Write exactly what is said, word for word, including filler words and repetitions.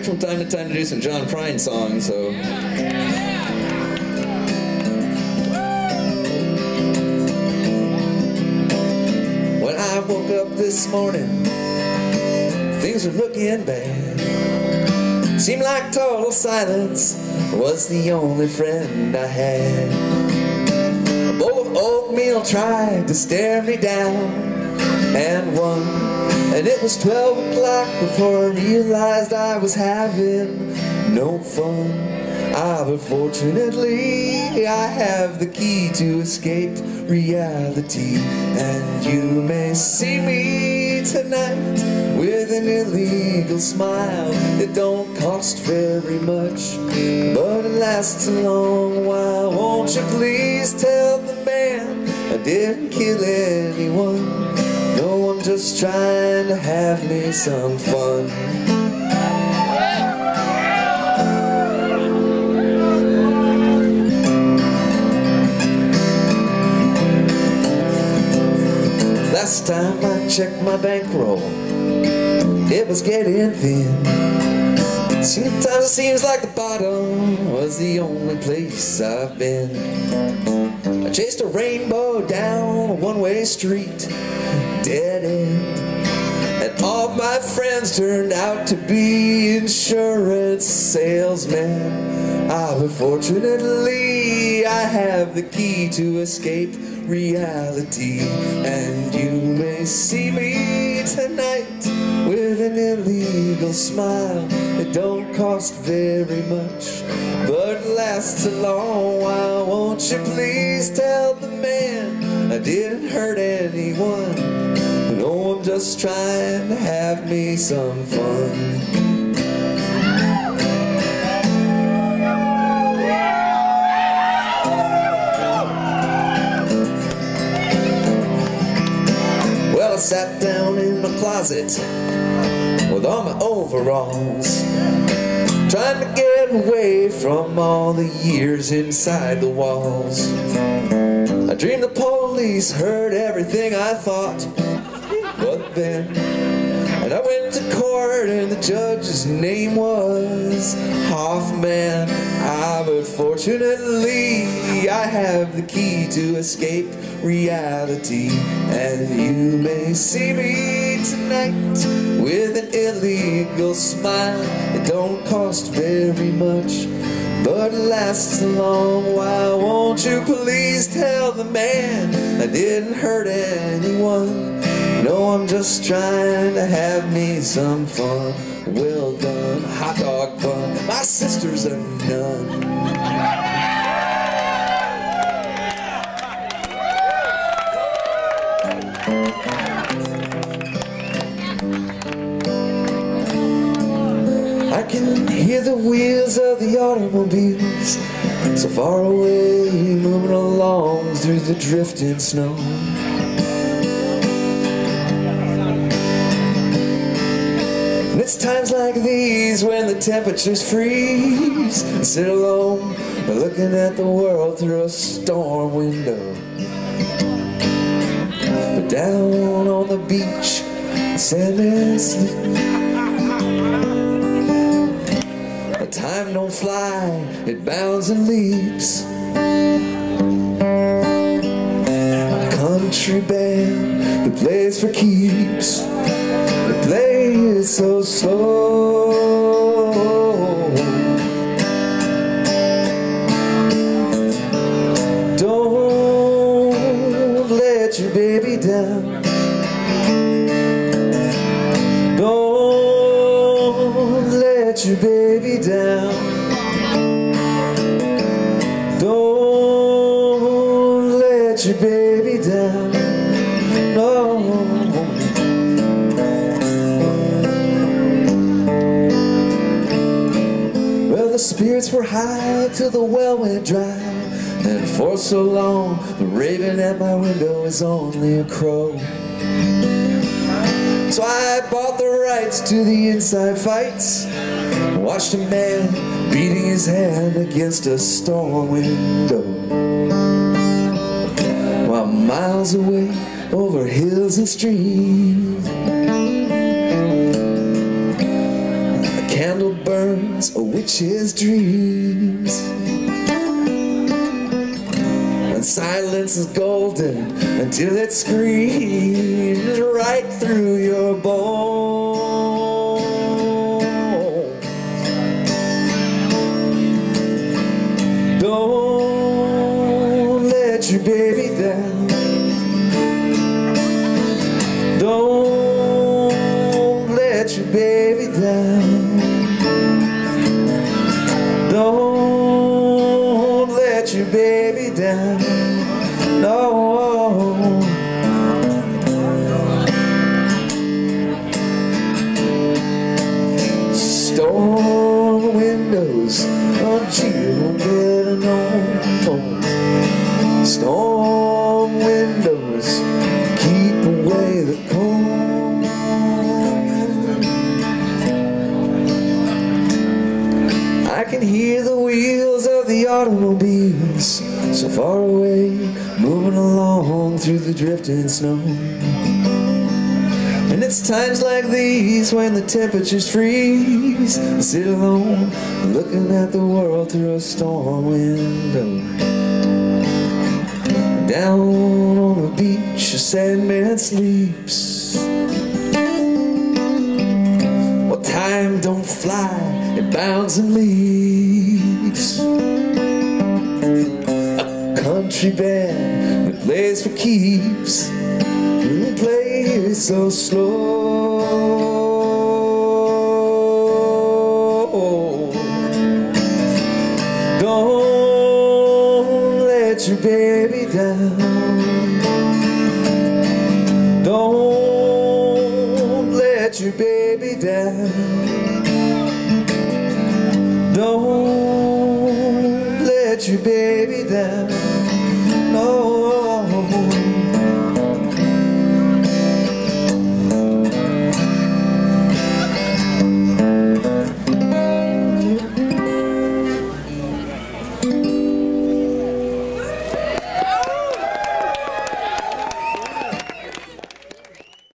from time to time to do some John Prine songs, so... When I woke up this morning, things were looking bad. Seemed like total silence was the only friend I had. A bowl of oatmeal tried to stare me down and won, and it was twelve o'clock before I realized I was having no fun. Ah, but fortunately I have the key to escape reality, and you may see me tonight with an illegal smile. It don't cost very much, but it lasts a long while. Won't you please tell the man I didn't kill anyone? No, I'm just trying to have me some fun. Last time I checked my bankroll, it was getting thin. Sometimes it seems like the bottom was the only place I've been. I chased a rainbow down a one-way street, dead end, and all my friends turned out to be insurance salesmen. Ah, but fortunately I have the key to escape reality, and you may see me tonight with an illegal smile. It don't cost very much, but it lasts a long while. Won't you please tell the man I didn't hurt anyone? No, I'm just trying to have me some fun. I sat down in my closet with all my overalls, trying to get away from all the years inside the walls. I dreamed the police heard everything I thought, but then, and I went to court and the judge's name was Hoffman. Ah, but fortunately I have the key to escape reality, and you may see me tonight with an illegal smile. It don't cost very much, but it lasts a long while. Won't you please tell the man I didn't hurt anyone? No, I'm just trying to have me some fun. Well done, hot dog bun. My sister's a nun. I can hear the wheels of the automobiles so far away, moving along through the drifting snow. And it's times like these when the temperatures freeze, I sit alone looking at the world through a storm window. But down on the beach, sand sleep. Time don't fly, it bounds and leaps. A country band that plays for keeps, it plays so slow. Don't let your baby down. Don't let your baby down. Don't let your baby down. No. Well, the spirits were high till the well went dry, and for so long the raven at my window is only a crow. So I bought the rights to the inside fights, watched a man beating his hand against a storm window, while miles away over hills and streams, a candle burns a witch's dreams, and silence is golden until it screams right through your bones. Don't let your baby down. Don't let your baby down. Don't let your baby down. No. Storm windows, oh gee, you don't get a no. Storm windows, keep away the cold. I can hear the wheels of the automobiles so far away, moving along through the drifting snow. And it's times like these when the temperatures freeze, I sit alone looking at the world through a storm window. Down on the beach a sad man sleeps. Well, time don't fly, it bounds and leaves. A country band that plays for keeps, and plays so slow. Don't let your baby down. Don't let your baby down. Don't let your baby